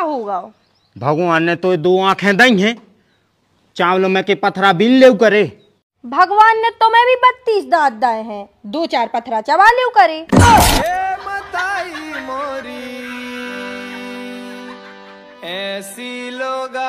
होगा? भगवान ने तो 2 आंखें दी हैं, चावलों में के पथरा बिन ले करे। भगवान ने तुम्हें भी 32 दांत दाए हैं, 2-4 पथरा चबा ले करे। मोरी ऐसी लोग